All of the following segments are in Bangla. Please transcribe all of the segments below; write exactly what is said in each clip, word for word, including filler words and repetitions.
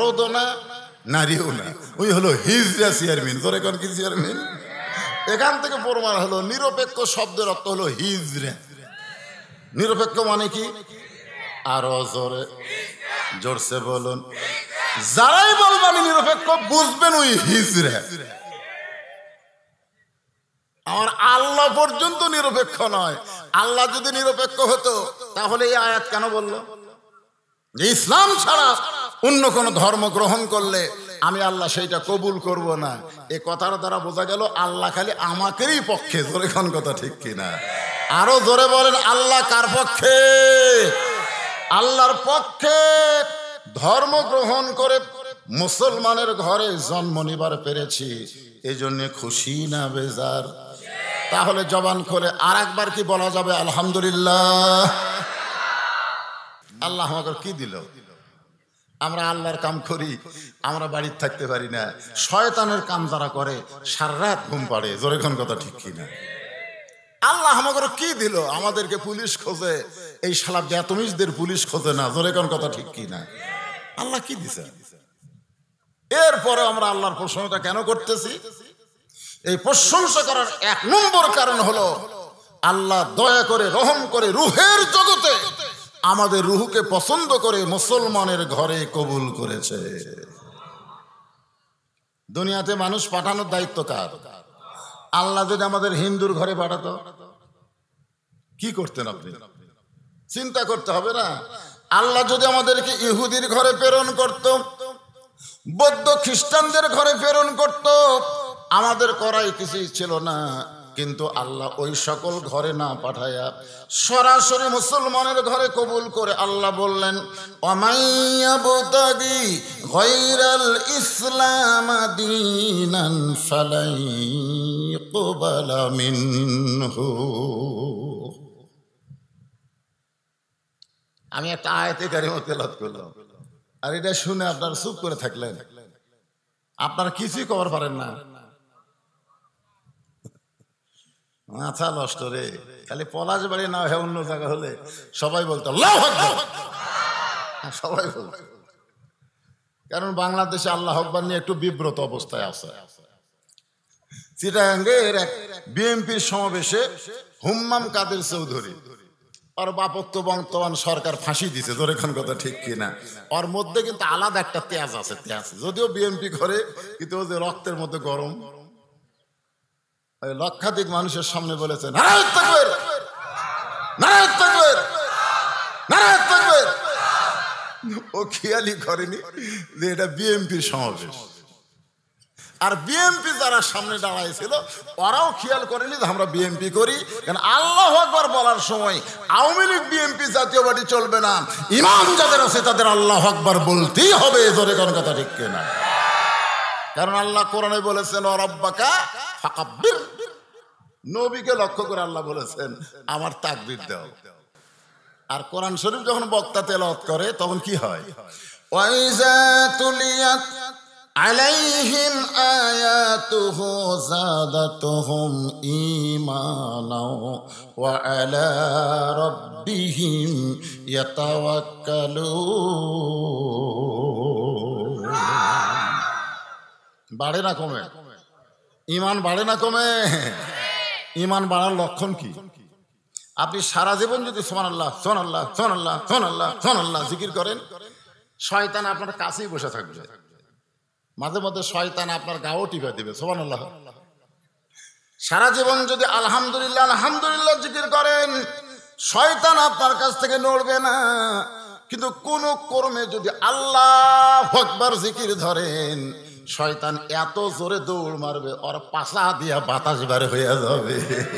মরদও না, নারীও না, ওই হলো হিজড়া চেয়ারম্যান। জোরে কোন কি চেয়ারম্যান? এখান থেকে প্রমাণ হলো নিরপেক্ষ শব্দের অর্থ হলো হিজড়া। নিরপেক্ষ মানে কি? আরো জোরে জোরসে বলুন। যারাই বলবেন নিরপেক্ষ বুঝবেন ওই হিজড়া। আমার আল্লাহ পর্যন্ত নিরপেক্ষ নয়। আল্লাহ যদি নিরপেক্ষ হতো তাহলে এই আয়াত কেন বলল যে ইসলাম ছাড়া অন্য কোন ধর্ম গ্রহণ করলে আমি আল্লাহ সেইটা কবুল করব না? এই কথার দ্বারা বোঝা গেল আল্লাহ খালি আমাকেরই পক্ষে। জোরে কোন কথা ঠিক কিনা? আরো জোরে বলেন, আল্লাহ কার পক্ষে? আল্লাহর পক্ষে। ধর্ম গ্রহণ করে মুসলমানের ঘরে জন্ম নিবার পেরেছি, এই জন্য খুশি না বেজার? তাহলে জবান খুলে আর একবার কি বলা যাবে আলহামদুলিল্লাহ? আল্লাহ আমাকে কি দিল? আমরা আল্লাহর কাম করি, আমরা বাড়িতে থাকতে পারি না। শয়তানের কাম যারা করে সারা রাত ঘুম পাড়ে। জোরে কোন কথা ঠিক কিনা? আল্লাহ আমাকে কি দিল? আমাদেরকে পুলিশ খোঁজে, এই শালা বেতমিজদের পুলিশ খোঁজে না। জোরে কোন কথা ঠিক কিনা? আল্লাহ কি দিছে? এরপরে আমরা আল্লাহর প্রশংসা কেন করতেছি? এই প্রশংসা করার এক নম্বর কারণ হলো আল্লাহ দয়া করে রহম করে রুহের জগতে আমাদের রুহকে পছন্দ করে মুসলমানের ঘরে কবুল করেছে। দুনিয়াতে মানুষ পাঠানোর দায়িত্ব কার? আল্লাহ যদি আমাদের হিন্দুর ঘরে পাঠাতো কি করতেন আপনি? চিন্তা করতে হবে না? আল্লাহ যদি আমাদেরকে ইহুদির ঘরে প্রেরণ করত, বৌদ্ধ খ্রিস্টানদের ঘরে প্রেরণ করত, আমাদের করাই কিছুই ছিল না। কিন্তু আল্লাহ ওই সকল ঘরে না পাঠায়া সরাসরি মুসলমানের ঘরে কবুল করে আল্লাহ বললেন, ওয়ামাইয়াবতাগি গায়রাল ইসলাম দীনান ফালাই ইকবালা মিনহু। আমি একটা আয়াতে কারিমা তেলাওয়াত করলাম, আর এটা শুনে আপনারা চুপ করে থাকলেন। আপনারা কিছুই খবর পারেন না। মাথা নষ্ট রে। খালি পলাশ বাড়ি না হয় অন্য জায়গা হলে সবাই বলতো আল্লাহু আকবার, সবাই বলতো। কারণ বাংলাদেশে আল্লাহ আকবার নিয়ে একটু বিব্রত অবস্থায় আছে। চিটাগাঙ্গের এক বিএনপির সমাবেশে হুম্মাম কাদের চৌধুরী, ওর বাপক তো বর্তমান সরকার ফাঁসি দিছে। জোরে কোন কথা ঠিক কিনা? ওর মধ্যে কিন্তু আলাদা একটা তেজ আছে, তেজ। যদিও বিএনপি করে, কিন্তু ও যে রক্তের মধ্যে গরম। লক্ষাধিক মানুষের সামনে বলেছেন নারায়ে তাকবীর, নারায়ে তাকবীর, নারায়ে তাকবীর। ও খেয়ালই করেনি যে এটা বিএনপির সমাবেশ। আর বিএনপি যারা সামনে দাঁড়াইছিল ওরাও খেয়াল করেনি যে আমরা বিএনপি করি। কারণ আল্লাহু আকবার বলার সময় আওয়ামী লীগ বিএনপি জাতীয় পার্টি চলবে না। ইমাম যাদের আছে তাদের আল্লাহু আকবার বলতেই হবে। জোরে কোন কথা ঠিক কিনা? কারণ আল্লাহ কোরআনে বলেছেন ওয়ারাব্বাকা ফাকাব্বির। নবীকে লক্ষ্য করে আল্লাহ বলেছেন আমার তাকবীর দাও। আর কোরআন শরীফ যখন বক্তা তেলাওয়াত করে তখন কি হয়? ওয়াইজা তুলিয়াত আলাইহিম আয়াতুহু যাদাতুহুম ঈমানাও ওয়া আলা রাব্বিহিম ইয়াতাওয়াক্কালুন। বাড়ে না কমে? ঈমান বাড়ে না কমে? ঈমান বাড়ার লক্ষণ কি? আপনি সারা জীবন যদি সুবহানাল্লাহ সুবহানাল্লাহ সুবহানাল্লাহ সুবহানাল্লাহ সুবহানাল্লাহ জিকির করেন, শয়তান আপনার কাছেই বসে থাকবে। মাঝে মধ্যে শয়তান আপনার গাও টিপে দিবে। সুবহানাল্লাহ। সারা জীবন যদি আলহামদুলিল্লাহ আলহামদুলিল্লাহ জিকির করেন, শয়তান আপনার কাছ থেকে নড়বে না। কিন্তু কোন কর্মে যদি আল্লাহু আকবার জিকির ধরেন, শয়তান এত জোরে দৌড় মারবে ওর পাশা দিয়া বাতাস বের হয়ে যাবে।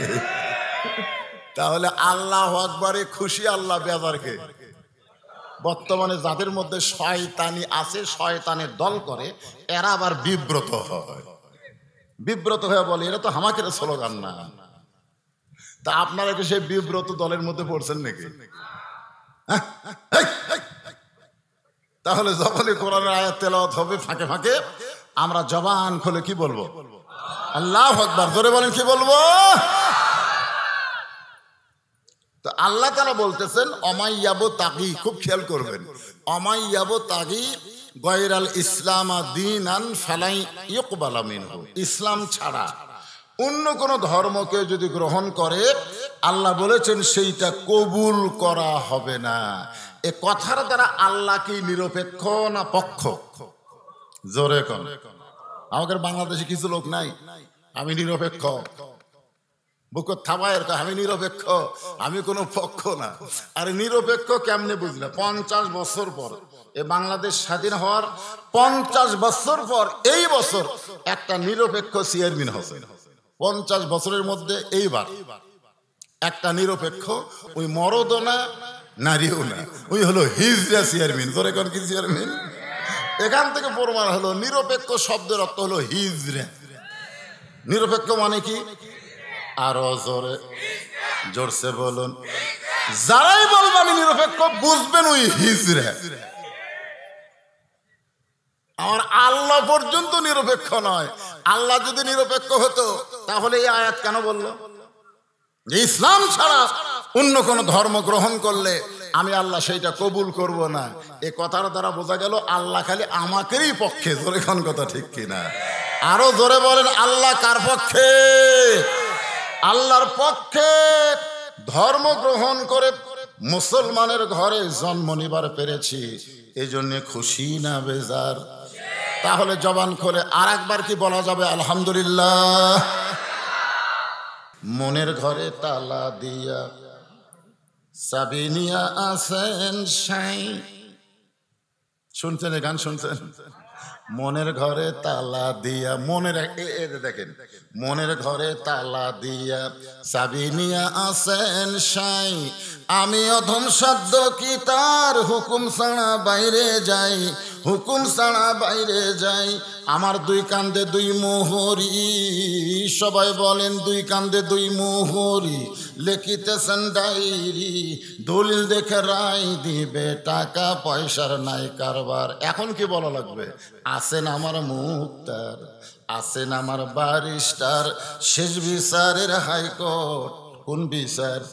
তাহলে আল্লাহু আকবারে খুশি আল্লাহ বেজারকে? বর্তমানে যাদের মধ্যে শয়তানি আছে, শয়তানের দল করে, এরা আবার বিব্রত হয়। বিব্রত হয়ে বলে এরা তো হামাকের স্লোগান না। তা আপনারা কি সেই বিব্রত দলের মধ্যে পড়ছেন নাকি? তাহলে যখনই কোরআনের আয়াত তেলাওয়াত হবে ফাঁকে ফাঁকে আমরা জবান খুলে কি বলবো? আল্লাহু আকবার। জোরে বলেন কি বলবো? তো আল্লাহ তাআলা বলতেছেন অমাইয়াবু তাগি। খুব খেয়াল করবেন, অমাইয়াবু তাগি গায়রাল ইসলাম দীনান ফালাই ইউকবালা মিনহু, ইসলাম ছাড়া অন্য কোন ধর্মকে যদি গ্রহণ করে আল্লাহ বলেছেন সেইটা কবুল করা হবে না। এ কথার দ্বারা আল্লাহ কি নিরপেক্ষ না পক্ষ? জোরে কোন। আমাদের বাংলাদেশে কিছু লোক নাই আমি নিরপেক্ষ, বুক থাবায়ের আমি নিরপেক্ষ, আমি কোনো পক্ষ না। আর নিরপেক্ষ কেমনে বুঝলে? পঞ্চাশ বছর পর এ বাংলাদেশ স্বাধীন হওয়ার পঞ্চাশ বছর পর এই বছর একটা নিরপেক্ষ চেয়ারম্যান হচ্ছে। পঞ্চাশ বছরের মধ্যে এইবার একটা নিরপেক্ষ, ওই মরদও না নারীও না, ওই হলো হিজড়া চেয়ারম্যান। তোরে কোন কি চেয়ারম্যান? এখান থেকে প্রমাণ হলো নিরপেক্ষ শব্দের অর্থ হলো হিজড়া। নিরপেক্ষ মানে কি? আরো জোরে জোরসে বলুন। যারাই বলবেন নিরপেক্ষ বুঝবেন ওই হিজড়া। আমার আল্লাহ পর্যন্ত নিরপেক্ষ নয়। আল্লাহ যদি নিরপেক্ষ হতো তাহলে এই আয়াত কেন বলল যে ইসলাম ছাড়া অন্য কোন ধর্ম গ্রহণ করলে আমি আল্লাহ সেইটা কবুল করব না? এ কথার দ্বারা বোঝা গেল আল্লাহ খালি আমাকেরই পক্ষে। জোরে কোন কথা ঠিক কিনা? আরো জোরে বলেন আল্লাহ কার পক্ষে? আল্লাহর পক্ষে। ধর্ম গ্রহণ করে মুসলমানের ঘরে জন্ম নিবার পেরেছি, এই জন্য খুশি না বেজার? তাহলে জবান খুলে আর একবার কি বলা যাবে আলহামদুলিল্লাহ? মনের ঘরে তালা দিয়া চাবি নিয়া আসেন সাই। শুনছেন গান? শুনছেন? মনের ঘরে তালা দিয়া, মনের দেখেন, মনের ঘরে তালা দিয়া চাবি নিয়া আসেন সাই। আমি অধম সাধ্য কি তার হুকুম ছাড়া বাইরে যাই, হুকুম ছাড়া বাইরে যাই। আমার দুই কান্দে দুই মোহরি, সবাই বলেন দুই কান্দে দুই মোহরি। লিখিতেছেন ডায়েরি, দলিল দেখে রায় দিবে, টাকা পয়সার নাই কারবার। এখন কি বলা লাগবে? আছেন আমার মুক্তার, আছেন আমার ব্যারিস্টার, শেষ বিচারের হাইকোর্ট। কোন বিচার?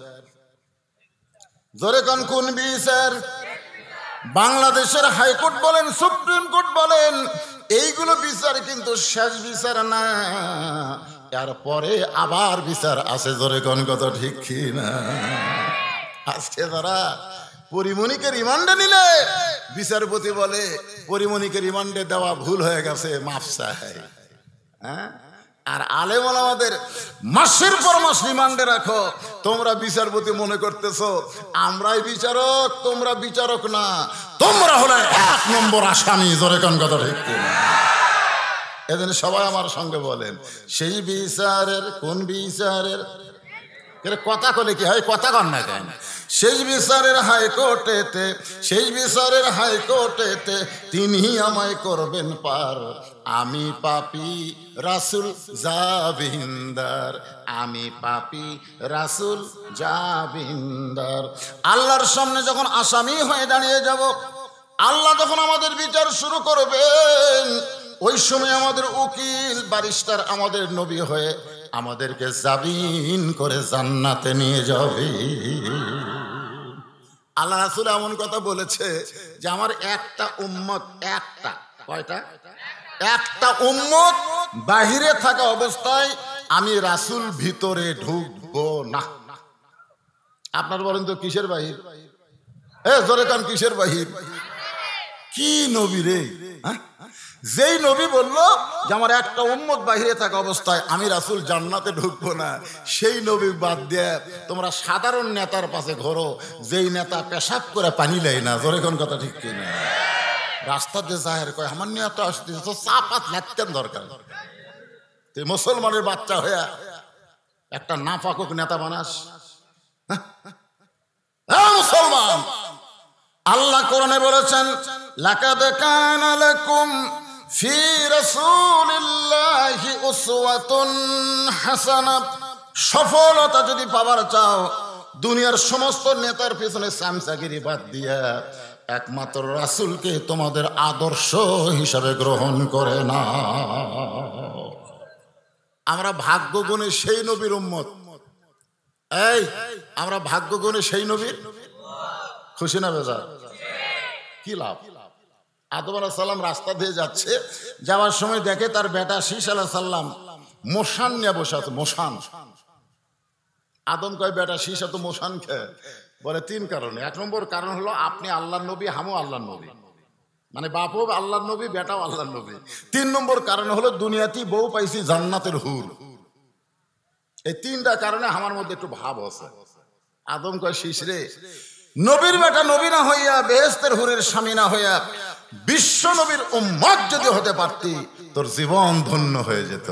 জোরে কোন কোন বিচার? বাংলাদেশের হাইকোর্ট বলেন, সুপ্রিম কোর্ট বলেন, এইগুলো বিচার কিন্তু শেষ বিচার না, এরপরে আবার বিচার আছে। জোরে কোন কথা ঠিক কি না? আজকে যারা পরিমণিকে রিমান্ডে নিলে বিচারপতি বলে পরিমণিকে রিমান্ডে দেওয়া ভুল হয়ে গেছে, মাফ চাই। হ্যাঁ, আর আলেম ওলামাদের মাসের পর মাস রিমান্ডে রাখো। তোমরা বিচারপতি মনে করতেছো আমরাই বিচারক, তোমরা বিচারক না, তোমরা হলে এক নম্বর আসামি। জোরে কোন কথা ঠিক কিনা? এজন্য সবাই আমার সঙ্গে বলেন সেই বিচারের, কোন বিচারের কথা কলে কি হয়? কথা কন না কেন? সেই বিচারের হাইকোর্টেতে, সেই বিচারের হাইকোর্টেতে তিনি আমায় করবেন পার। আমি পাপী রাসূল জাবিন্দার, আমি পাপী রাসূল জাবিন্দার। আল্লাহর সামনে যখন আসামি হয়ে দাঁড়িয়ে যাব, আল্লাহ যখন আমাদের বিচার শুরু করবেন, ওই সময় আমাদের উকিল ব্যারিস্টার আমাদের নবী হয়ে আমাদেরকে জামিন করে জান্নাতে নিয়ে যাবে। আল্লাহ রাসূল এমন কথা বলেছে যে আমার একটা উম্মত, একটা কয়টা? একটা উম্মত বাহিরে থাকা অবস্থায় আমি রাসূল ভিতরে ঢুকবো না। আপনার বলেন তো কিসের বাহির? এ জোরে কান, কিসের বাহির? কি নবী রে? যেই নবী বললো যে আমার একটা উম্মত বাহিরে থাকা অবস্থায় আমি রাসূল জান্নাতে ঢুকবো না, সেই নবী বাদ দিয়ে তোমরা সাধারণ নেতার পাশে ঘোরো, যেই নেতা পেশাব করে পানি লেয় না। জোরে কোন কথা ঠিক কিনা? রাস্তাতে জাহের কয় আমার নেতা আসতেছে, তো চা পাত লাগতেন দরকার। তুই মুসলমানের বাচ্চা হয়ে একটা নাফাকুক নেতা বানাস? মুসলমান, আল্লাহ কোরআনে বলেছেন লাকাদ কানা লাকুম ফি রাসূলিল্লাহি উসওয়াতুন হাসানাহ। সফলতা যদি পাবার চাও, দুনিয়ার সমস্ত নেতার পিছনে চামচাগিরি বাদ দিয়া একমাত্র রাসূলকে তোমাদের আদর্শ হিসাবে গ্রহণ করে না। আমরা ভাগ্যগুণে সেই নবীর উম্মত। এই আমরা ভাগ্যগুণে সেই নবীর, খুশি না বেজার? কি লাভ? আদম আলাইহিস সালাম রাস্তা দিয়ে যাচ্ছে, যাওয়ার সময় দেখে তার বেটা শীষ আলাইহিস সালাম মশান নিয়ে বসে আছে। মশান। আদম কয় বেটা শীষ এত মশান খেয়ে? বলে তিন কারণে। এক নম্বর কারণ হলো আপনি আল্লাহর নবী, হামও আল্লাহর নবী, মানে বাপও আল্লাহর নবী, বেটাও আল্লাহর নবী। তিন নম্বর কারণ হলো দুনিয়াতে বউ পাইছি জান্নাতের হুর। এই তিনটা কারণে আমার মধ্যে একটু ভাব আছে। আদম কয় শীষ রে, নবীর বেটা নবী না হইয়া, বেহেশতের হুরের স্বামী না হইয়া বিশ্ব নবীর উম্মত যদি হতে পারতি, তোর জীবন ধন্য হয়ে যেত।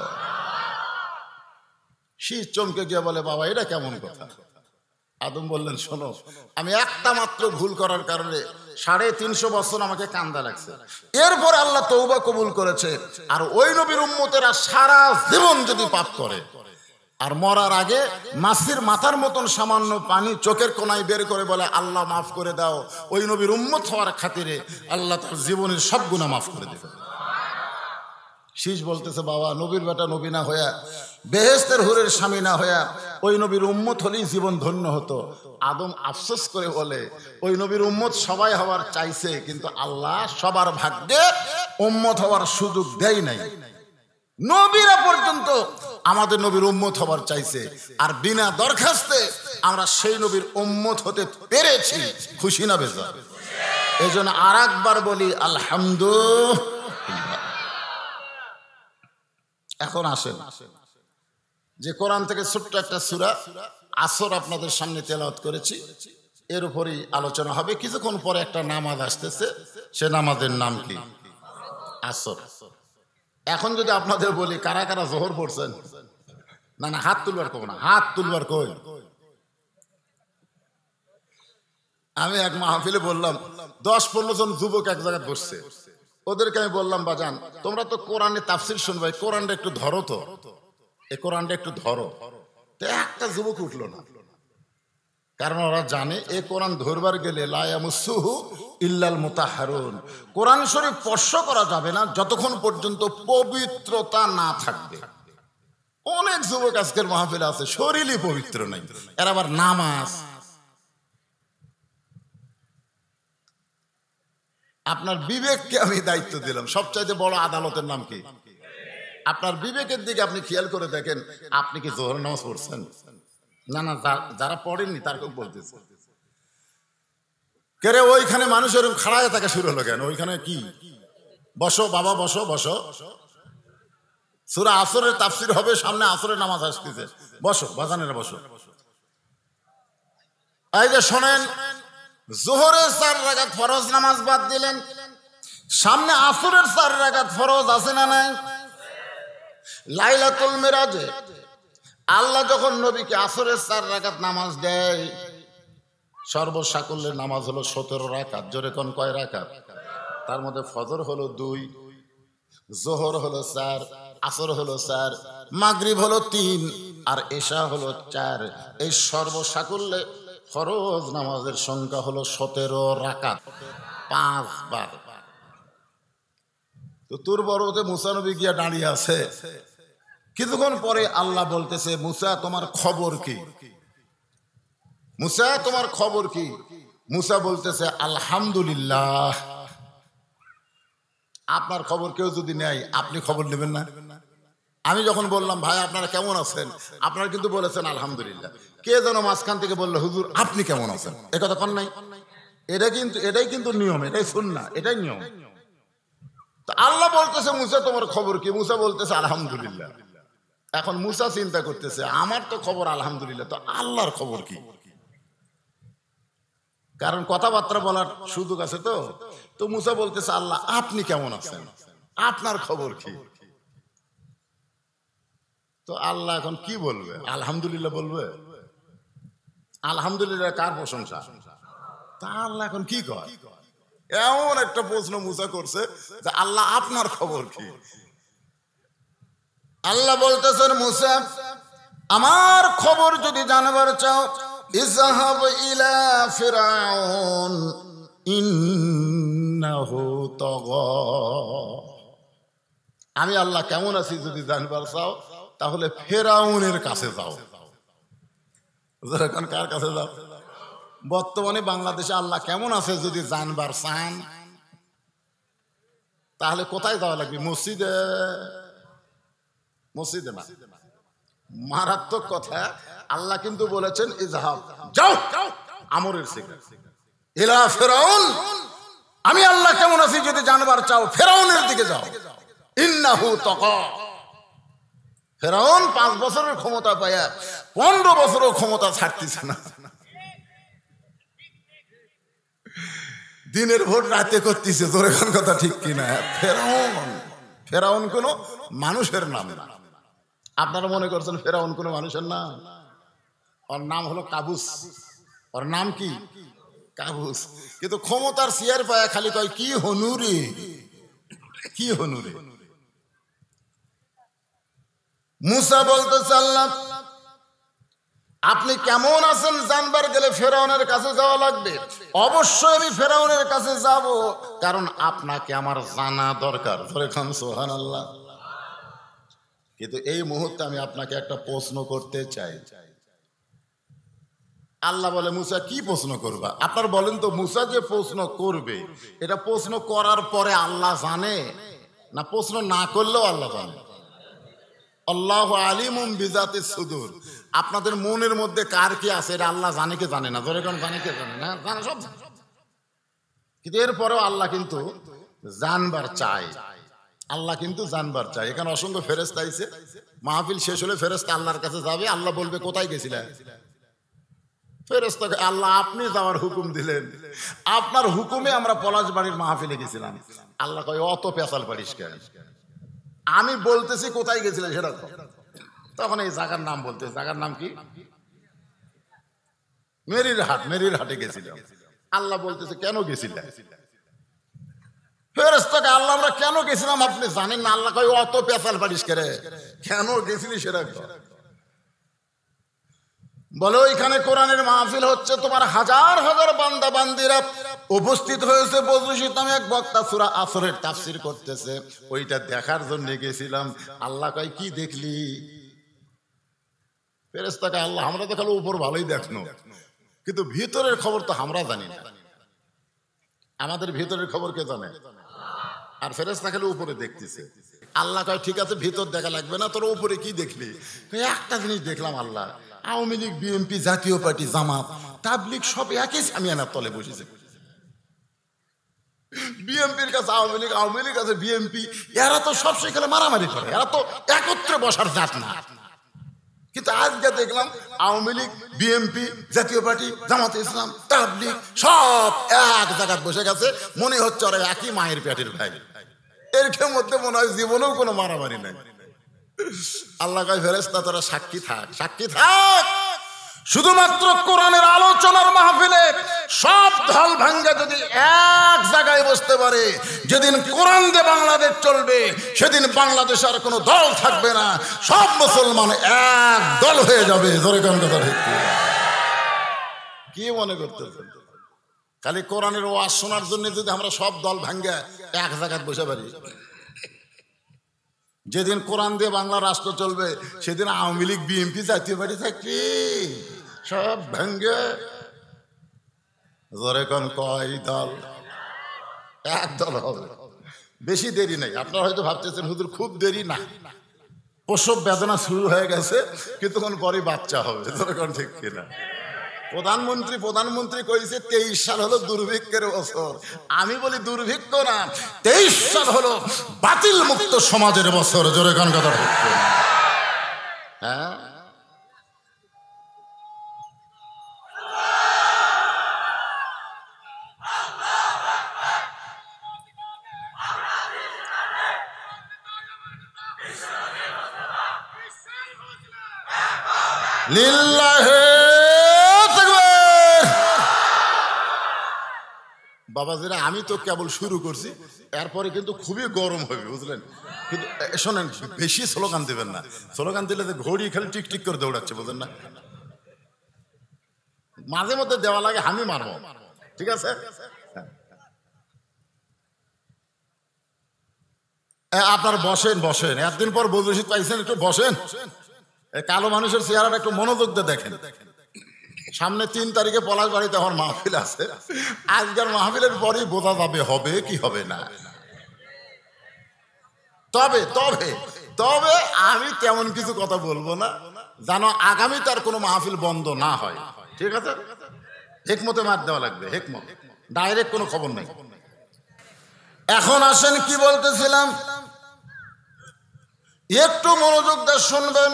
শীষ চমকে গিয়ে বলে বাবা এটা কেমন কথা? আদম বললেন শোনো, আমি একটা মাত্র ভুল করার কারণে সাড়ে তিনশো বছর আমাকে কান্দা লাগছে, এরপর আল্লাহ তওবা কবুল করেছে। আর ওই নবীর উম্মতেরা সারা জীবন যদি পাপ করে আর মরার আগে মাছির মাথার মতন সামান্য পানি চোখের কোনায় বের করে বলে আল্লাহ মাফ করে দাও, ওই নবীর উম্মত হওয়ার খাতিরে আল্লাহ তার জীবনের সব গুনাহ মাফ করে দেবে। শীষ বলতেছে বাবা নবীর বেটা নবী না হইয়া, বেহেশতের হুরের স্বামী না হইয়া ওই নবীর উম্মত হলেই জীবন ধন্য হতো। আদম আফসোস করে বলে ওই নবীর উম্মত সবাই হওয়ার চাইছে, কিন্তু আল্লাহ সবার ভাগ্যে উম্মত হওয়ার সুযোগ দেয় নাই। নবীরা পর্যন্ত আমাদের নবীর উম্মত হবার চাইছে, আর বিনা দরখাস্তে আমরা সেই নবীর উম্মত হতে পেরেছি। খুশি না বেজার? এই জন্য আর একবার বলি আলহামদুলিল্লাহ। এখন আসেন যে কোরআন থেকে ছোট্ট একটা সূরা আসর আপনাদের সামনে তেলাওয়াত করেছি, এর উপরই আলোচনা হবে। কিছুক্ষণ পরে একটা নামাজ আসতেছে, সে নামাজের নাম কি? আসর। এখন যদি আপনাদের বলি কারা কারা জোহর পড়ছেন, না না হাত তুলবার কব না, হাত তুলবার কই। আমি এক মাহফিলে বললাম দশ পনেরো জন যুবক এক জায়গায় বসছে, ওদেরকে আমি বললাম বাজান তোমরা তো কোরআনে তাফসীর শুনবে, কোরআনটা একটু ধরো তো, এই কোরআনটা একটু ধরো। তো একটা যুবক উঠলো না, কারণ ওরা জানে এই কোরআন ধরবার গেলে লা ইয়ামাসসুহু ইল্লাল মুতাহহারুন, কোরআন শরীফ স্পর্শ করা যাবে না যতক্ষণ পর্যন্ত পবিত্রতা না থাকবে। অনেক যুবক আজকের মাহফিলে আছে শরীরই পবিত্র নাই, এর আবার নামাজ। আপনার বিবেককে আমি দায়িত্ব দিলাম, সবচাইতে বড় আদালতের নাম কি? আপনার বিবেকের দিকে আপনি খেয়াল করে দেখেন, আপনি কি জোহর নামাজ পড়ছেন? না না, যারা পড়েননি তার কেউ বলতেছে কেরে ওইখানে মানুষ এরকম খাড়ায় থাকা শুরু হলো কেন? ওইখানে কি? বসো বাবা, বসো বসো, সূরা আসরের তাফসীর হবে সামনে, আসরের নামাজ আসতেছে, বসো বাজানেরা বসো। এই যে শোনেন, জোহরের চার রাকাত ফরজ নামাজ বাদ দিলেন, সামনে আসরের চার রাকাত ফরজ আছে না নাই? লাইলাতুল মিরাজে আল্লাহ যখন নবীকে আসরের চার রাকাত নামাজ দেয়, সর্বসাকুল্যের নামাজ হলো সতেরো রাকাত। জোরে কোন কয় রাকাত? তার মধ্যে ফজর হলো দুই, জোহর হলো চার, আসর হলো চার, মাগরিব হলো তিন, আর এশা হলো চার। এই সর্বসাকুল্যে ফরজ নামাজের সংখ্যা হলো সতেরো রাকাত, পাঁচ বার। তো তোর বড়তে মুসা নবী গিয়া দাঁড়িয়ে আছে, কিছুক্ষণ পরে আল্লাহ বলতেছে মুসা তোমার খবর কি? মুসা তোমার খবর কি? মুসা বলতেছে আলহামদুলিল্লাহ। আপনার খবর কেউ যদি নেয় আপনি খবর নেবেন না? আমি যখন বললাম ভাই আপনারা কেমন আছেন, আপনারা কিন্তু বলেছেন আলহামদুলিল্লাহ। কে যেন মাঝখান থেকে বললো হুজুর আপনি কেমন আছেন, এ কথা কন নাই? এটা কিন্তু এটাই কিন্তু নিয়ম, এটাই সুন্নাহ, এটাই নিয়ম। তো আল্লাহ বলতেছে মুসা তোমার খবর কি? মুসা বলতেছে আলহামদুলিল্লাহ। এখন মুসা চিন্তা করতেছে আমার তো খবর আলহামদুলিল্লাহ, তো আল্লাহর খবর কি? কারণ কথাবার্তা বলার সুযোগ আছে। তো তো মুসা বলতেছে আল্লাহ আপনি কেমন আছেন, আপনার খবর কি? তো আল্লাহ এখন কি বলবে? আলহামদুলিল্লাহ বলবে? আলহামদুলিল্লাহ কার প্রশংসা? তা আল্লাহ এখন কি কয়? এমন একটা প্রশ্ন মুসা করছে যে আল্লাহ আপনার খবর কি? আল্লাহ বলতেছেন মুসা আমার খবর যদি জানবার চাও ইযহাব ইলা ফিরআউন ইন্নাহু তাগা। আমি আল্লাহ কেমন আছি যদি জানবার চাও তাহলে ফেরাউনের কাছে যাও। এখন কার কাছে যাও? বর্তমানে বাংলাদেশে আল্লাহ কেমন আছে যদি জানবার চান তাহলে কোথায় যাওয়া লাগবে? মসজিদে? মসজিদে না, মারাত্মক কথা। আল্লাহ কিন্তু বলেছেন ইজহাব, যাও আমরের শিকার ইলা ফিরাউন, আমি আল্লাহ কেমন আছি যদি জানবার চাও ফেরাউনের দিকে যাও। ইন্নাহু তাগা, ফেরাউন পাঁচ বছরের ক্ষমতা পায়া পনেরো বছরও ক্ষমতা ছাড়তেছে না। দিনের ভোট রাতে করতেছে, জোরে কোন কথা ঠিক কিনা? ফেরাউন, ফেরাউন কোন মানুষের নাম না। আপনারা মনে করছেন ফেরাউন কোন মানুষের নাম? ওর নাম হলো কাবুস। ওর নাম কি? কাবুস। কিন্তু ক্ষমতার চেয়ার পায়া খালি কয় কি হনুরে, কি হনুরে। মুসা বলতেছে আল্লাহ আপনি কেমন আছেন জানবার গেলে ফেরাউনের কাছে যাওয়া লাগবে। অবশ্যই আমি ফেরাউনের কাছে যাব, কারণ আপনাকে আমার জানা দরকার। ধরে খান সুবহানাল্লাহ। কিন্তু এই মুহূর্তে আমি আপনাকে একটা প্রশ্ন করতে চাই। আল্লাহ বলে মুসা কি প্রশ্ন করবা? আপনার বলেন তো, মুসা যে প্রশ্ন করবে এটা প্রশ্ন করার পরে আল্লাহ জানে না প্রশ্ন না করলেও আল্লাহ জানে? আল্লাহু আলিমুম বিজাতিস সুদূর। আপনাদের মনের মধ্যে কার কি আছে এটা আল্লাহ জানে কি জানে না? ধরে কোন জানে কি জানে না? জানে সব। কিন্তু এরপরেও আল্লাহ কিন্তু জানবার চায়। আল্লাহ কিন্তু জানবার চায়। এখানে অসংখ্য ফেরেশতা আইছে, মাহফিল শেষ হলে ফেরেশতা আল্লাহর কাছে যাবে। আল্লাহ বলবে কোথায় গেছিলা? ফেরেশতাকে আল্লাহ আপনি যাওয়ার হুকুম দিলেন, আপনার হুকুমে আমরা পলাশবাড়ির মাহফিলে গেছিলাম। আল্লাহ কয় অত পেশাল পারিস কেন? আমি বলতেছি কোথায় গেছিলেন সেটা। তখন এই জায়গার নাম বলতে, জায়গার নাম কি? মেরির হাট। মেরির হাটে গেছিলাম। আল্লাহ বলতেছে কেন গেছিলেন? ফেরেশতাকে আল্লাহ আমরা কেন গেছিলাম আপনি জানেন না? আল্লাহ কয় অত পেশাল পারিস করে, কেন গেছিলি সেটা বলো। এখানে কোরআনের মাহফিল হচ্ছে, তোমার হাজার হাজার বান্দা বান্দিরা উপস্থিত হয়েছে। বজলুশীত নামে এক বক্তা সূরা আসরের তাফসীর করতেছে, ওইটা দেখার জন্য গেছিলাম। আল্লাহ কয় কি দেখলি? ফেরেশতাকে আল্লাহ আমরা দেখালো উপর ভালোই দেখনো, কিন্তু ভিতরের খবর তো আমরা জানি না। আমাদের ভিতরের খবর কে জানে? আর ফেরেশতা খালি উপরে দেখতেছে। আল্লাহ কয় ঠিক আছে ভিতর দেখা লাগবে না, তোর উপরে কি দেখলি? একটা জিনিস দেখলাম আল্লাহ, আওয়ামী লীগ, বিএনপি, জাতীয় পার্টি, জামাত, তাবলীগ সব একই সামিয়ানার তলে বসেছে। বিএনপির কাছে আওয়ামী লীগ, আওয়ামী লীগ কাছে বিএনপি, এরা তো সব সেখানে মারামারি করে, এরা তো একত্রে বসার জাত না। কিন্তু আজকে দেখলাম আওয়ামী লীগ, বিএনপি, জাতীয় পার্টি, জামাতে ইসলাম, তাবলীগ সব এক জায়গায় বসে গেছে। মনে হচ্ছে ওরা একই মায়ের পেটের ভাই। এর মধ্যে মনে হয় জীবনেও কোনো মারামারি নাই। আল্লাহ কয় ফেরেশতা তোরা সাক্ষী থাক, সাক্ষী থাক। শুধুমাত্র কোরআনের আলোচনার মাহফিলে সব ঢল ভাঙ্গা যদি এক জায়গায় বসতে পারে, যেদিন কোরআন দিয়ে বাংলাদেশ চলবে সেদিন বাংলাদেশ আর কোনো দল থাকবে না, সব মুসলমান এক দল হয়ে যাবে। জোরে কোন কথা ঠিক কি মনে করতেছেন? খালি কোরআনের ওয়াজ শোনার জন্য যদি আমরা সব দল ভাঙ্গা এক জায়গায় বসে পারি, যেদিন কোরআন দিয়ে বাংলা রাষ্ট্র চলবে সেদিন আওয়ামী লীগ, বিএনপি, জাতীয় পার্টি থাকবে সব ভেঙ্গে জোরে কোন কয় দল? এক দল হবে। বেশি দেরি নেই। আপনারা হয়তো ভাবতেছেন হুজুর খুব দেরি না, প্রসব বেদনা শুরু হয়ে গেছে, কিছুক্ষণ পরে বাচ্চা হবে। জোরে কোন ঠিক কিনা? প্রধানমন্ত্রী প্রধানমন্ত্রী কইছে তেইশ সাল হলো দুর্ভিক্ষের বছর। আমি বলি দুর্ভিক্ষ না, তেইশ সাল হলো বাতিল মুক্ত সমাজের বছর। জোরে কোন কথা ঠিক কিনা? হ্যাঁ, লিল্লাহে তাকবীর। বাবাজিরা আমি তো কেবল শুরু করছি, এরপরে কিন্তু খুবই গরম হবে, বুঝলেন? কিন্তু শোনেন, বেশি স্লোগান দেবেন না। স্লোগান দিলে ঘড়ি খালি টিক টিক করে দৌড়াচ্ছে, বুঝলেন না? মাঝে মধ্যে দেওয়া লাগে, আমি মারবো, ঠিক আছে? আপনার বসেন বসেন, একদিন পর বজলুশীত পাইছেন, একটু বসেন। কালো মানুষের চেহারাটা একটু মনোযোগ দিয়ে দেখেন। সামনে তিন তারিখে পলাশবাড়িতে আমার মাহফিল আছে। আজকের মাহফিলের পরেই বোঝা যাবে হবে কি হবে না। তবে তবে তবে আমি তেমন কিছু কথা বলবো না, জানো আগামী তার কোনো মাহফিল বন্ধ না হয়। ঠিক আছে, হেকমতে মার দেওয়া লাগবে, হেকমত, ডাইরেক্ট কোনো খবর নাই। এখন আসেন কি বলতেছিলাম, একটু মনোযোগ দিয়ে শুনবেন।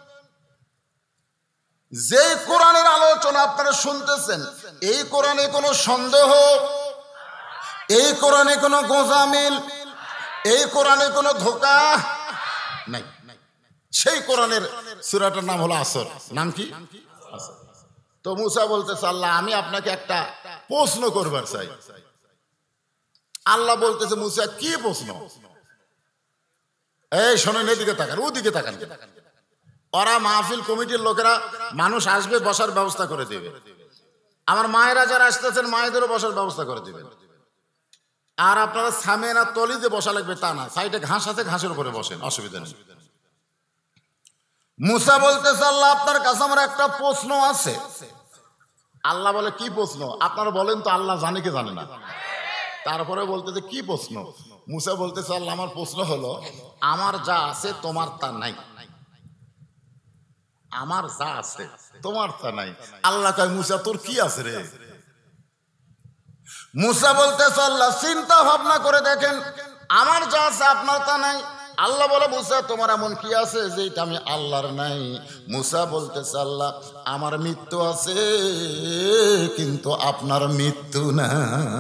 যে কোরআনের আলোচনা আপনারা শুনতেছেন, এই কোরআনে কোনো সন্দেহ, এই কোরআনে কোনো গোঁজামিল, এই কোরআনে কোনো ধোঁকা নাই। সেই কোরআনের সূরাটার নাম হলো আসর। নাম কি? আসর। তো মুসা বলতেছে, আল্লাহ আমি আপনাকে একটা প্রশ্ন করবার চাই। আল্লাহ বলতেছে, মুসা কি প্রশ্ন? এই শোনেন, এদিকে তাকান, ওদিকে তাকান। ওরা মাহফিল কমিটির লোকেরা, মানুষ আসবে বসার ব্যবস্থা করে দেবে। আমার মায়েরা যারা আসতেছেন, মায়েদেরও বসার ব্যবস্থা করে দেবে। আর আপনারা সামনে না তলিতে বসা লাগবে তা না, সাইডে ঘাস আছে, ঘাসের উপরে বসেন, অসুবিধা নেই। মুসা বলতেছে, আল্লাহ আপনার কাছে আমার একটা প্রশ্ন আছে। আল্লাহ বলে, কি প্রশ্ন? আপনারা বলেন তো, আল্লাহ জানে কি জানে না। তারপরে বলতেছে, কি প্রশ্ন? মুসা বলতেছে, আল্লাহ আমার প্রশ্ন হলো, আমার যা আছে তোমার তা নাই। আমার যা আছে তোমার তা নাই। আল্লাহ কয়, মুসা তোর কি আছে রে? মুসা বলতেছে, আল্লাহ চিন্তা ভাবনা করে দেখেন, আমার যা আছে আপনার তা নাই। আল্লাহ বলে, মুসা তোমার এমন কি আছে যেটা আমি আল্লাহর নাই? মুসা বলতেছে, আল্লাহ আমার মৃত্যু আছে কিন্তু আপনার মৃত্যু না।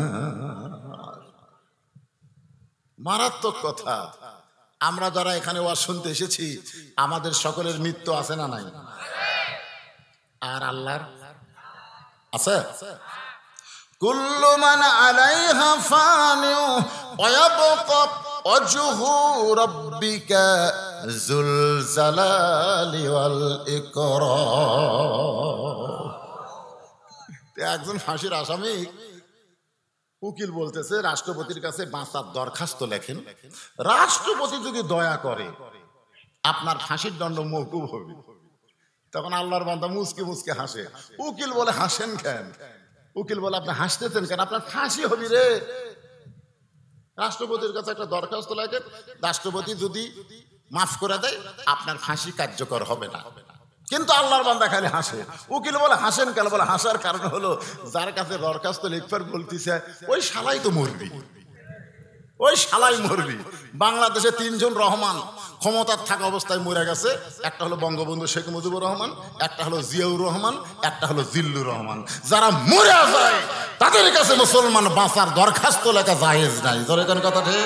মারাত্মক কথা। আমরা যারা এখানে ওয়াজ শুনতে এসেছি, আমাদের সকলের মৃত্যু আছে না নাই? আর আল্লাহর আছে? কুল্লু মান আলাইহা ফানি ওয়া ইয়াবকা ওয়াজহু রাব্বিকা যুল জালালি ওয়াল ইকরাম। একজন ফাঁসির আসামি উকিল বলতেছে, রাষ্ট্রপতির কাছে বাঁচার দরখাস্ত লেখেন, রাষ্ট্রপতি যদি দয়া করে আপনার ফাঁসির দণ্ড মওকুফ হবে। তখন আল্লাহর বান্দা মুসকে মুসকে হাসে। উকিল বলে, হাসেন কেন? উকিল বলে, আপনি হাসতেছেন কেন? আপনার ফাঁসি হবি রে। রাষ্ট্রপতির কাছে একটা দরখাস্ত লেখেন, রাষ্ট্রপতি যদি মাফ করে দেয় আপনার ফাঁসি কার্যকর হবে না। কিন্তু আল্লাহর বান্দা খালি হাসে। উকিল বলে, হাসেন কেন? বলে, হাসার কারণ হলো যার কাছে দরখাস্ত লিখবার বলতেছে ওই শালাই তো মরবি, ওই শালাই মরবি। বাংলাদেশে তিনজন রহমান ক্ষমতার থাকা অবস্থায় মরে গেছে। একটা হলো বঙ্গবন্ধু শেখ মুজিবুর রহমান, একটা হলো জিয়াউর রহমান, একটা হলো জিল্লুর রহমান। যারা মরে যায় তাদের কাছে মুসলমান বাঁচার দরখাস্ত লেখা জায়েজ নাই। ধরে কেন কথা ঠিক?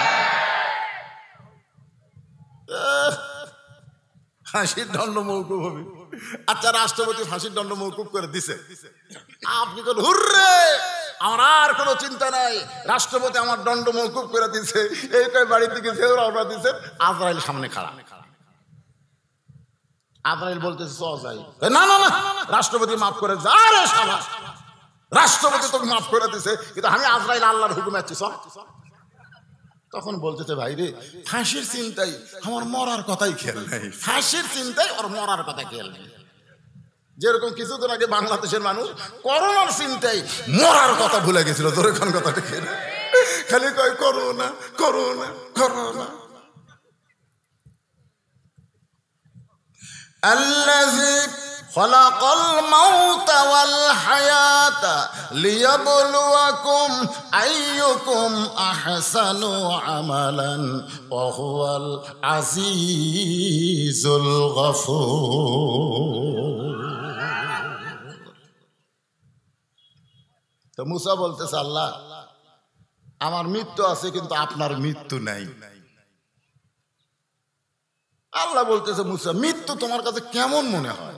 ফাঁসির দণ্ড মওকুফ হবে। আচ্ছা, রাষ্ট্রপতি ফাঁসির দণ্ড মওকুফ করে দিছে, আপনি বলেন হুররে, আমার আর কোনো চিন্তা নাই, রাষ্ট্রপতি আমার দণ্ড মওকুফ করে দিছে। এই কয় বাড়ির দিকে যে রওনা দিছে, আজরাইল সামনে খাড়া। আজরাইল বলতেছে, চ যাই। না না না, রাষ্ট্রপতি মাফ করে যা রে শালা, রাষ্ট্রপতি তোকে মাফ করে দিছে, কিন্তু আমি আজরাইল আল্লাহর হুকুমে আছি, চ। তখন বলতেছে, ভাই রে, ফাঁসির চিন্তাই আমার মরার কথাই খেয়াল নেই, ফাঁসির চিন্তাই ওর মরার কথা খেয়াল নেই। যেরকম কিছুদিন আগে বাংলাদেশের মানুষ করোনার চিন্তাই মরার কথা ভুলে গেছিল। তোর এখন কথাটা খেয়ে খালি কয় করোনা করোনা করোনা। আল্লাযী খালাকাল মাউতা ওয়াল হায়াতা লিয়াবলুয়াকুম আইয়ুকুম আহসানু আমালান ওয়া হুয়াল আজিজুল গফুর। তো মুসা বলতেছে, আল্লাহ আমার মৃত্যু আছে কিন্তু আপনার মৃত্যু নাই। আল্লাহ বলতেছে, মুসা মৃত্যু তোমার কাছে কেমন মনে হয়?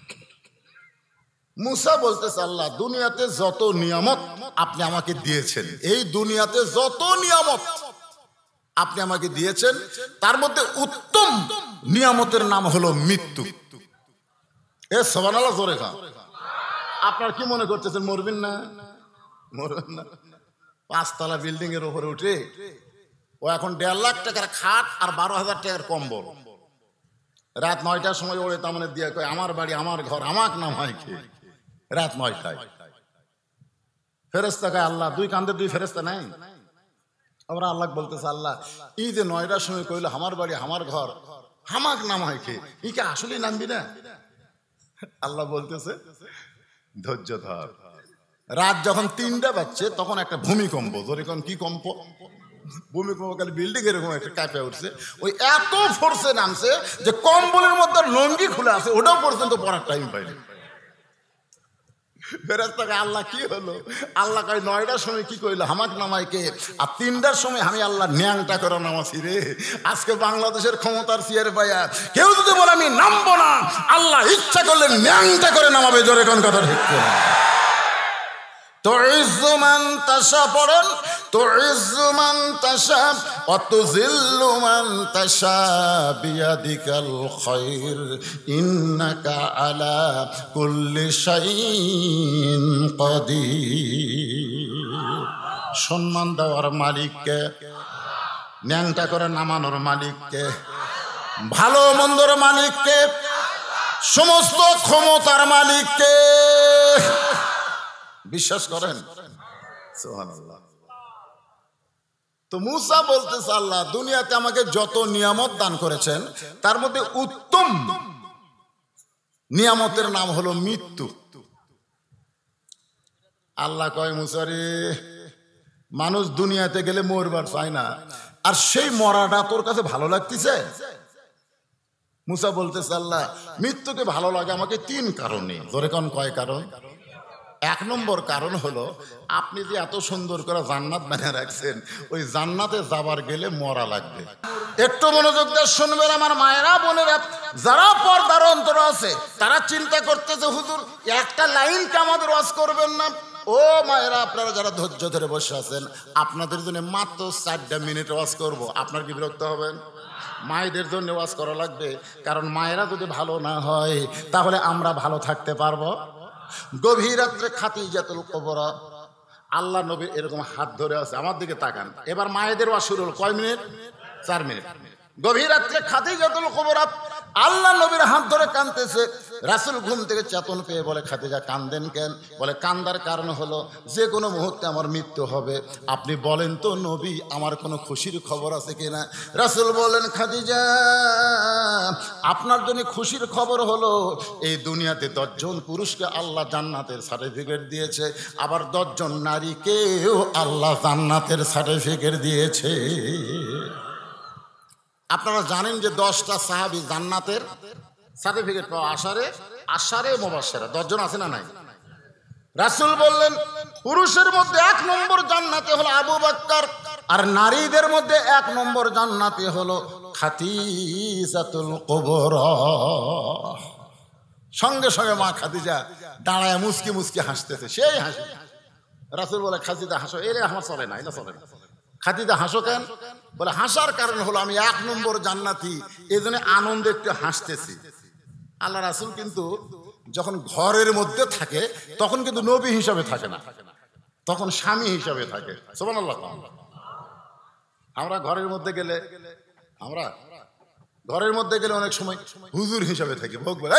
মুসা বলতেছে, আল্লাহ দুনিয়াতে যত নিয়ামত আপনি আমাকে দিয়েছেন, এই দুনিয়াতে যত নিয়ামত আপনি আমাকে দিয়েছেন, তার মধ্যে উত্তম নিয়ামতের নাম হলো মৃত্যু। এ সুবহানাল্লাহ, জোরে খান। আপনার কি মনে করতেছেন মরবেন না? মরবেন না। পাঁচতলা বিল্ডিং এর উপরে উঠে ও এখন দেড় লাখ টাকার খাট আর বারো হাজার টাকার কম্বল, রাত নয়টার সময় ওরে তার মানে দিয়ে কয়, আমার বাড়ি আমার ঘর, আমাক নাম হয় কে? রাত নয়টায় ফেরেশতা কয়, আল্লাহ দুই কান্দে দুই ফেরেশতা নাই? আমরা আল্লাহ বলতেছে, আল্লাহ এই যে নয়টার সময় কইলো আমার বাড়ি আমার ঘর, হামাক নাম হয় কে, এই কে আসলেই নামবি না? আল্লাহ বলতেছে ধৈর্য ধর। রাত যখন তিনটা বাজছে তখন একটা ভূমিকম্প, ধরে কোন কি কম্প, ভূমিকম্প কালে বিল্ডিং এরকম একটা কাঁপে উঠছে, ওই এত ফোর্সে নামছে যে কম্বলের মধ্যে লঙ্গি খুলে আছে ওটাও পর্যন্ত পড়ার টাইম পাইনি। ফেরেশতাকে আল্লাহ কি হলো, আল্লাহ কয় নয়টার সময় কি কইলো হামাক নামাই কে, আর তিনটার সময় আমি আল্লাহ ন্যাংটা করে নামাছি রে। আজকে বাংলাদেশের ক্ষমতার চেয়ারে পাইয়া কেউ যদি বলে আমি নামবো না, আল্লাহ ইচ্ছা করলে ন্যাংটা করে নামাবে। জোরে কোন কথা ঠিক করে। তুইজ্জু মান তাশা পড়েন, তুইজ্জু মান তাশা ওয়া তুযিল্লু মান তাশা বিয়াদিকাল খায়র ইন্নাকা আলা কুল্লি শাইইন কাদির। সম্মান দেওয়ার মালিককে, ন্যাংটা করে নামানোর মালিককে, ভালো মন্দর মালিককে, সমস্ত ক্ষমতার মালিককে। বিশ্বাস করেন? সুবহানাল্লাহ। তো মুসা বলতেছে, আল্লাহ দুনিয়াতে আমাকে যত নিয়ামত দান করেছেন তার মধ্যে উত্তম নিয়ামতের নাম হলো মৃত্যু। আল্লাহ কয় মুসা রে, মানুষ দুনিয়াতে গেলে মরবার চায় না, আর সেই মরাটা তোর কাছে ভালো লাগতেছে? মুসা বলতেছে, আল্লাহ মৃত্যুকে ভালো লাগে আমাকে তিন কারণে। ধরে কোন কয় কারণ? এক নম্বর কারণ হলো আপনি যে এত সুন্দর করে জান্নাত বানিয়ে রাখছেন, ওই জান্নাতে যাবার গেলে মরা লাগবে। একটু মনোযোগ দিয়ে শুনবেন আমার মায়েরা বোনেরা, যারা পর্দার অন্তর আছে তারা চিন্তা করতেছে হুজুর একটা লাইন কে আমাদের ওয়াজ করবেন না। ও মায়েরা, আপনারা যারা ধৈর্য ধরে বসে আছেন, আপনাদের জন্য মাত্র চারটা মিনিট ওয়াজ করব। আপনার কি বিরক্ত হবেন? মায়েদের জন্য ওয়াজ করা লাগবে, কারণ মায়েরা যদি ভালো না হয় তাহলে আমরা ভালো থাকতে পারবো? গভীর রাত্রে খাদিজাতুল কুবরা, আল্লাহ নবী এরকম হাত ধরে আছে, আমার দিকে তাকান। এবার মায়েদের ওয়াজ শুরু হলো, কয় মিনিট? চার মিনিট। গভীর রাত্রে খাদিজাতুল কুবরা আল্লাহ নবীর হাত ধরে কাঁদতেছে। রাসূল ঘুম থেকে চেতন পেয়ে বলে, খাদিজা কান্দেন কেন? বলে কান্দার কারণ হলো যে কোনো মুহূর্তে আমার মৃত্যু হবে। আপনি বলেন তো নবী, আমার কোনো খুশির খবর আছে কিনা? রাসূল বলেন, খাদিজা আপনার জন্য খুশির খবর হলো এই দুনিয়াতে দশজন পুরুষকে আল্লাহ জান্নাতের সার্টিফিকেট দিয়েছে, আবার দশজন নারীকেও আল্লাহ জান্নাতের সার্টিফিকেট দিয়েছে। আপনারা জানেন যে দশটা সাহাবী জান্নাতের সার্টিফিকেট পাওয়া, আশারে আশারে মুবাশশিরা দশজন আছে না নাই? রাসূল বললেন পুরুষের মধ্যে এক নম্বর জান্নাতে হলো আবু বকর, আর নারীদের মধ্যে এক নম্বর জান্নাতে হলো খাদিজাতুল কুবরা। সঙ্গে সঙ্গে মা খাদিজা দাঁড়ায় মুচকি মুচকি হাসতেছে, সেই হাসি। রাসূল বলে, খাদিজা হাসো। এরে আমার চলে না, এটা চলে না। খাদিজা হাসো কেন? বলে হাসার কারণ হলো আমি এক নম্বর জান্নাতি, এই জন্য আনন্দে একটু হাসতেছি। আল্লাহ রাসূল কিন্তু যখন ঘরের মধ্যে থাকে তখন কিন্তু নবী হিসাবে থাকে না, তখন স্বামী হিসাবে থাকে। সুবহানাল্লাহ। আমরা ঘরের মধ্যে গেলে আমরা ঘরের মধ্যে গেলে অনেক সময় হুজুর হিসাবে থাকি। ভোগ বলে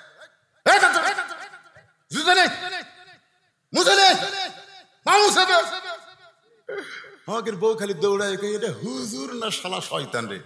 আমাদের বউ খালি দৌড়ায়, এটা হুজুর না শালা শয়তান রে।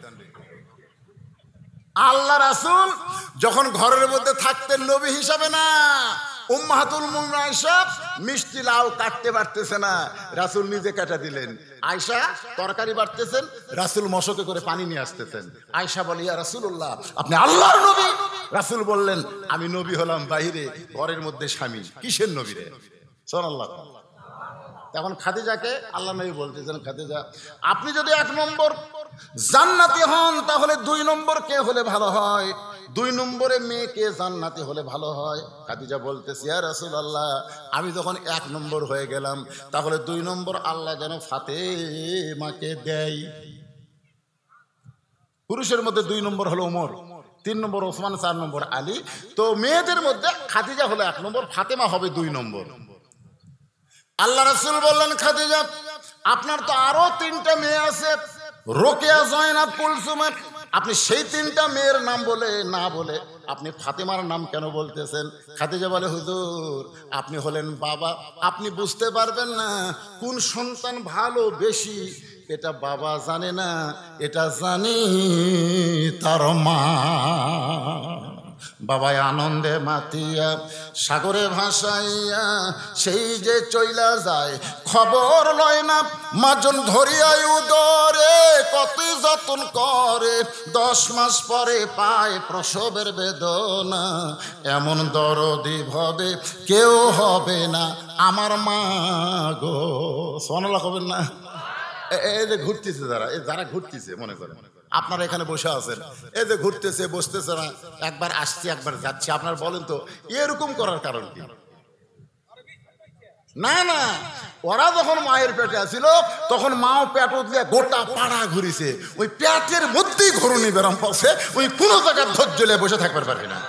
আল্লাহ রাসূল যখন ঘরের মধ্যে থাকতেন নবী হিসাবে না। উম্মাহাতুল মুমিনিন আয়েশা মিষ্টি লাউ কাটতে পারতেছে না, রাসূল নিজে কাটা দিলেন। আয়েশা তরকারি বাটতেছেন, রাসূল মশকে করে পানি নিয়ে আসতেছেন। আয়েশা বলে, ইয়া রাসূলুল্লাহ আপনি আল্লাহর নবী। রাসূল বললেন, আমি নবী হলাম বাইরে, ঘরের মধ্যে স্বামী। কিসের নবী রে? সুবহানাল্লাহ। তখন খাদিজাকে আল্লাহ নবী বলতেছেন, খাদিজা আপনি যদি এক নম্বর জান্নাতি হন তাহলে দুই নম্বর কে হলে ভালো হয়? দুই নম্বরে মেয়ে কে জান্নাতি হলে ভালো হয়? খাদিজা বলতেছে, ইয়া রাসূলুল্লাহ আমি যখন এক নম্বর হয়ে গেলাম তাহলে দুই নম্বর আল্লাহ যেন ফাতেমাকে দেয়। পুরুষের মধ্যে দুই নম্বর হলো ওমর, তিন নম্বর ওসমান, চার নম্বর আলী। তো মেয়েদের মধ্যে খাদিজা হলো এক নম্বর, ফাতেমা হবে দুই নম্বর। আল্লাহ রাসূল বললেন, খাদিজা আপনার তো আরো তিনটা মেয়ে আছে, রোকেয়া, জয়নাব, কুলসুম। আপনি সেই তিনটা মেয়ের নাম বলে না বলে আপনি ফাতেমার নাম কেন বলতেছেন? খাদিজা বলে, হুজুর আপনি হলেন বাবা, আপনি বুঝতে পারবেন না কোন সন্তান ভালো বেশি এটা বাবা জানে না, এটা জানি তার মা। বাবাই আনন্দে মাতিয়া সাগরে ভাসাইয়া সেই যে চইলা যায়, খবর লয় না মাজন ধরিয়াই উদরে, কত যতন করে দশ মাস পরে পায় প্রসবের বেদনা। এমন দরদি ভবে কেউ হবে না আমার মা গো। সোনালা হবেন না? এই যে ঘুরতেছে যারা, এই যারা ঘুরতেছে মনে করেন আপনারা এখানে বসে আছেন, এই যে ঘুরতেছে বসতেছে না, একবার আসছে একবার যাচ্ছে, আপনার বলেন তো এরকম করার কারণ কি? না না, ওরা যখন মায়ের পেটে আসছিল তখন মাও পেট দিয়ে গোটা পাড়া ঘুরিছে, ওই পেটের মধ্যেই ঘুরুনি বেরাম পড়ছে, ওই কোনো জায়গায় ধৈর্য নিয়ে বসে থাকতে পারবে না।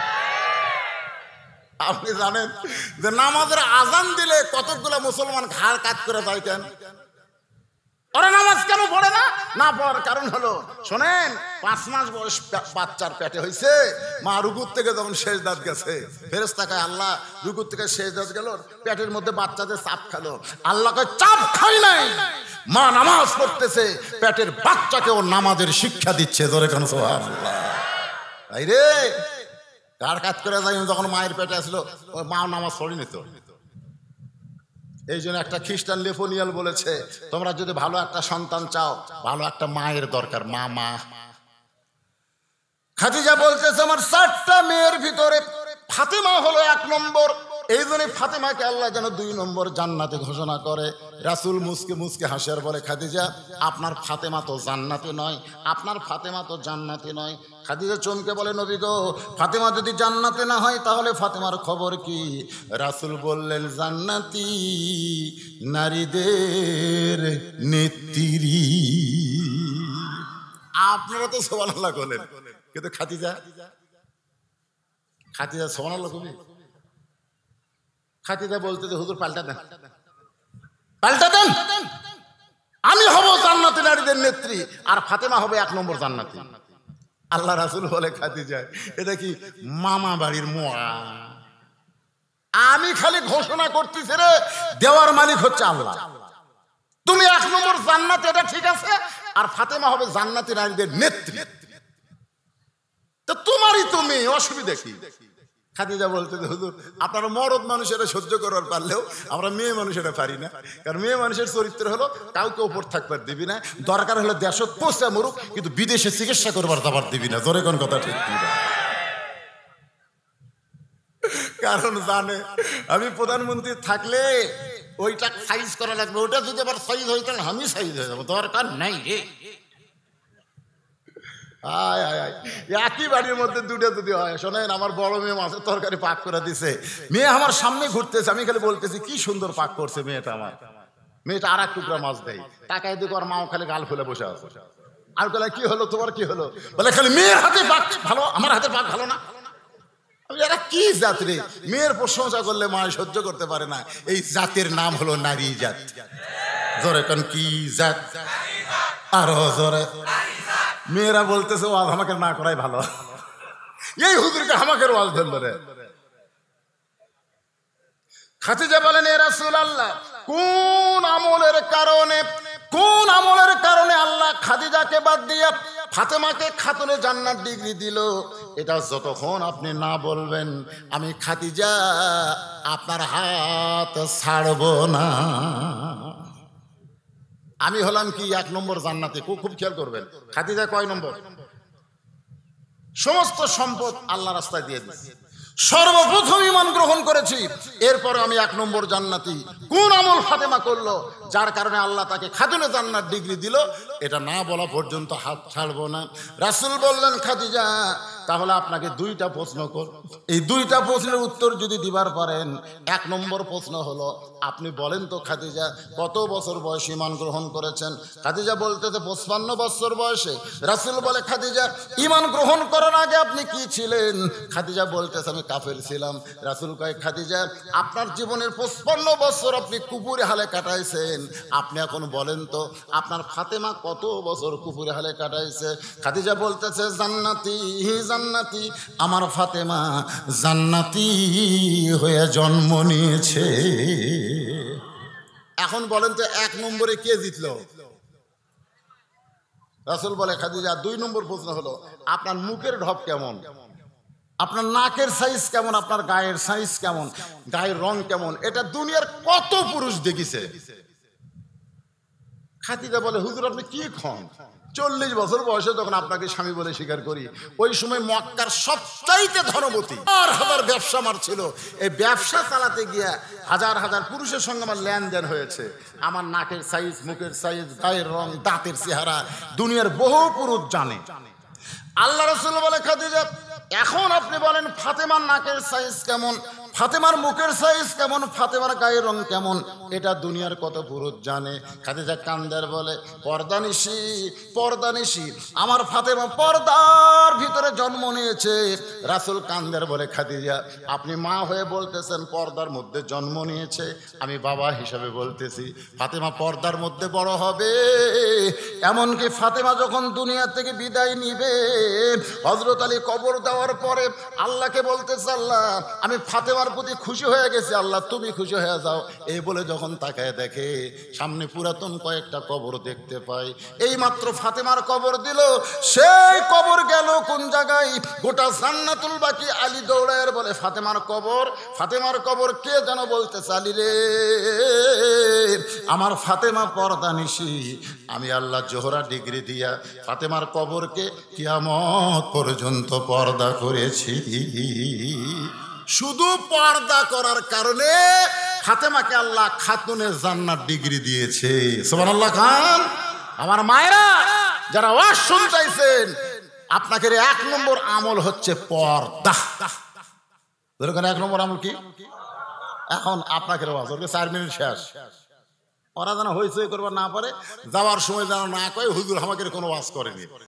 আপনি জানেন যে নামাজের আজান দিলে কতগুলো মুসলমান ঘাড় কাজ করে যায় কেন? ওরা নামাজ কেন পড়ে না? না পড়ার কারণ হলো, শোনেন, পাঁচ মাস বয়স বাচ্চার পেটে হয়েছে, মা রুকুর থেকে যখন শেষ দাঁত গেছে, ফেরেশতা কয় আল্লাহ রুকুর থেকে শেষ দাঁত গেল, পেটের মধ্যে বাচ্চাদের চাপ খেলো। আল্লাহ কয় চাপ খাই নাই, মা নামাজ পড়তেছে, পেটের বাচ্চাকে ও নামাজের শিক্ষা দিচ্ছে। জোরে কেন সুবহানাল্লাহ। তাই রে কার কাজ করে যাই, যখন মায়ের পেটে আসলো ওই মা নামাজ পড়েনি তো। এই জন্য একটা খ্রিস্টান লেফোনিয়াল বলেছে, তোমরা যদি ভালো একটা সন্তান চাও, ভালো একটা মায়ের দরকার। মা মা খাদিজা বলতেছে আমার চারটা মেয়ের ভিতরে ফাতেমা হলো এক নম্বর। এই জন্য ফাতেমাকে আল্লাহ যেন দুই নম্বর জান্নাতে ঘোষণা করে। রাসূল মুসকে মুসকে হাসে আর বলে, খাদিজা আপনার ফাতেমা তো জান্নাতে নয়, আপনার ফাতেমা তো জান্নাতে নয়। খাদিজা চমকে বলে, নবী গো, ফাতেমা যদি জান্নাতে না হয় তাহলে ফাতেমার খবর কি? রাসূল বললেন, জান্নাতি নারীদের নেত্রী। আপনারা তো সুবহানাল্লাহ বলেন, কিন্তু খাদিজা খাদিজা সুবহানাল্লাহ কবি। খাদিজা বলতে যে হুজুর পাল্টা দেন, পাল্টা দেন, আমি হব জান্নাতি নারীদের নেত্রী আর ফাতেমা হবে এক নম্বর জান্নাতি। আল্লাহ রাসূল বলে, খাদিজা এটা কি মামা বাড়ির মোয়া? আমি খালি ঘোষণা করতেছি রে, দেওয়ার মালিক হচ্ছে আল্লাহ। তুমি এক নম্বর জান্নাত, এটা ঠিক আছে, আর ফাতেমা হবে জান্নাতি নারীদের নেত্রী। তো তোমারই তুমি, অসুবিধা কি? খাদিজা বলতে হুজুর আপনারা মরদ মানুষেরা সহ্য করার পারলেও আমরা মেয়ে মানুষেরা পারি না, কারণ মেয়ে মানুষের চরিত্র হলো কাউকে ওপর থাকবার দিবি না, দরকার হলে দেশ পোষা মরুক, কিন্তু বিদেশে চিকিৎসা করবার দাবার দিবি না। জোরে কোন কথা ঠিক না? কারণ জানে আমি প্রধানমন্ত্রী থাকলে ওইটা সাইজ করা লাগবে, ওটা যদি আবার সাইজ হয় তাহলে আমি সাইজ হয়ে যাবো, দরকার নাই রে। আয় আয় আয় একই বাড়ির মধ্যে দুটো যদি হয়, শোনেন আমার বড় মেয়ে মাছের তরকারি পাক করে দিছে, মেয়ে আমার সামনে ঘুরতেছে, আমি খালি বলতেছি কি সুন্দর পাক করছে মেয়েটা আমার। মেয়েটা আর এক টুকরা মাছ দেয়, টাকায় দিকে আর মাও খালি গাল ফুলে বসে আছে। আর বলে কি হলো তোমার, কি হলো? বলে খালি মেয়ের হাতে পাক ভালো, আমার হাতে পাক ভালো না। এরা কি জাত রে? মেয়ের প্রশংসা করলে মা সহ্য করতে পারে না। এই জাতের নাম হলো নারী জাত। জোরে কোন কি জাত? আরো জোরে। মেয়েরা বলতেছে ওয়াজ আমাকে না করাই ভালো, এই হুজুরকে আমাকের ওয়াজ ধরলো রে। খাদিজা বলেন, এ রাসূলুল্লাহ, কোন আমলের কারণে কোন আমলের কারণে আল্লাহ খাদিজাকে বাদ দিয়ে ফাতেমাকে খাতুনে জান্নাত ডিগ্রি দিল, এটা যতক্ষণ আপনি না বলবেন আমি খাদিজা আপনার হাত ছাড়ব না। আমি হলাম কি এক নম্বর জান্নাতি। খুব খুব খেয়াল করবেন, খাদিজা কয় নম্বর? সমস্ত সম্পদ আল্লাহ রাস্তায় দিয়ে দিয়েছে, সর্বপ্রথম ঈমান গ্রহণ করেছি, এরপরে আমি এক নম্বর জান্নাতি। কোন আমল ফাতেমা করলো যার কারণে আল্লাহ তাকে খাতুনে জান্নাত ডিগ্রি দিল, এটা না বলা পর্যন্ত হাত ছাড়বো না। রাসূল বললেন, খাদিজা তাহলে আপনাকে দুইটা প্রশ্ন কর, এই দুইটা প্রশ্নের উত্তর যদি দিবার পারেন। এক নম্বর প্রশ্ন হলো, আপনি বলেন তো খাদিজা কত বছর বয়সে ঈমান গ্রহণ করেছেন? খাদিজা বলতেছে পঁচপান্ন বছর বয়সে। রাসূল বলে, খাদিজা ঈমান গ্রহণ করার আগে আপনি কি ছিলেন? খাদিজা বলতেছে আমি কাফের ছিলাম। রাসূল কয়, খাদিজা আপনার জীবনের পঁচপান্ন বছর আপনি কুফুরে হালে কাটাইছেন, আপনি এখন বলেন তো আপনার ফাতেমা কত বছর কুফুরে হালে কাটাইছে? খাদিজা বলতেছে জান্নাতি জান্নাতি, আমার ফাতেমা জান্নাতি হয়ে জন্ম নিয়েছে। এখন বলেন তো এক নম্বরে কে জিতলো? রাসূল বলে খাদিজা দুই নম্বর প্রশ্ন হলো আপনার মুখের ঢপ কেমন, আপনার নাকের সাইজ কেমন, আপনার গায়ের সাইজ কেমন, গায়ের রং কেমন, এটা দুনিয়ার কত পুরুষ দেখিছে। খাদিজা বলে হুজুর আপনি কি খন, চল্লিশ বছর বয়সে যখন আপনাকে স্বামী বলে স্বীকার করি, ওই সময় মক্কার সবচাইতে ধনবতী আর হাজার ব্যবসা আমার ছিল, এই ব্যবসা চালাতে গিয়া হাজার হাজার পুরুষের সঙ্গে আমার লেনদেন হয়েছে। আমার নাকের সাইজ, মুখের সাইজ, গায়ের রং, দাঁতের চেহারা দুনিয়ার বহু পুরুষ জানে। আল্লাহ রাসূল বলে খাদিজা এখন আপনি বলেন ফাতেমার নাকের সাইজ কেমন, ফাতেমার মুখের সাইজ কেমন, ফাতেমার গায়ের রং কেমন, এটা দুনিয়ার কত পুরুষ জানে। খাদিজা কান্দার বলে পর্দানিশি পর্দানিশি আমার ফাতেমা পর্দার ভিতরে জন্ম নিয়েছে। রাসূল কান্দার বলে খাদিজা আপনি মা হয়ে বলতেছেন পর্দার মধ্যে জন্ম নিয়েছে, আমি বাবা হিসাবে বলতেছি ফাতেমা পর্দার মধ্যে বড় হবে। এমনকি ফাতেমা যখন দুনিয়া থেকে বিদায় নিবে, হযরত আলী কবর দেওয়ার পরে আল্লাহকে বলতেছে আল্লাহ আমি ফাতেমার প্রতি খুশি হয়ে গেছি, আল্লাহ তুমি খুশি হয়ে যাও। এই বলে যখন তাকায় দেখে সামনে পুরাতন কয়েকটা কবর দেখতে পায়, এই মাত্র ফাতেমার কবর দিল, সেই কবর গেল কোন জায়গায়, গোটা জান্নাতুল বাকি। আলী দৌড়ায় বলে ফাতেমার কবর, ফাতেমার কবর কে যেন বলতেছে আলী রে আমার ফাতেমা পর্দানিশি, আমি আল্লাহ জোহরা ডিগ্রি দিয়া ফাতেমার কবরকে কিয়ামত পর্যন্ত পর্দা করেছি। শুধু পর্দা করার কারণে ফাতেমাকে আল্লাহ খাতুনে জান্নাত ডিগ্রি দিয়েছে। সুবহানাল্লাহ খান। আমার মায়েরা যারা ওয়াজ শুনতেছেন, আপনাকে এক নম্বর আমল হচ্ছে পর্দা। এক নম্বর আমল কি? এখন আপনাকে ওয়াজ ওর চার মিনিট শেষ, ওরা যেন হইচই করবার না পারে, যাওয়ার সময় যেন না কয় হুজুর আমাকে কোনো ওয়াজ করেনি।